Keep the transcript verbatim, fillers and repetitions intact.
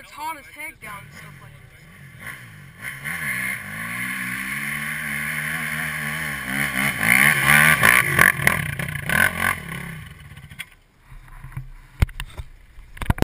it's hot as heck down and stuff like this.